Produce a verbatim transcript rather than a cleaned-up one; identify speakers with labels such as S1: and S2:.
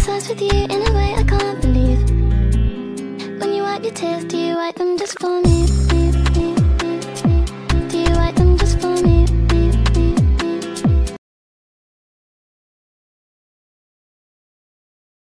S1: obsessed with you in a way I can't believe. When you wipe your tears, do you wipe them just for me?